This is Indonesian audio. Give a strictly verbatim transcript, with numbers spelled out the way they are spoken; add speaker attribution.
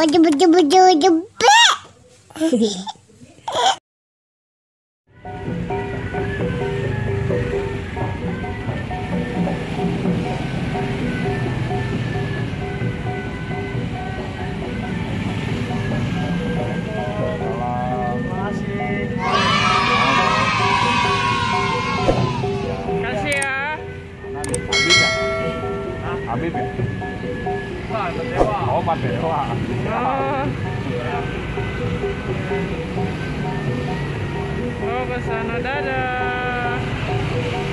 Speaker 1: Wajib wajib wajib wajib.
Speaker 2: Habib ya? Oh, Mas Dewa.
Speaker 3: Oh, ke sana, dadah.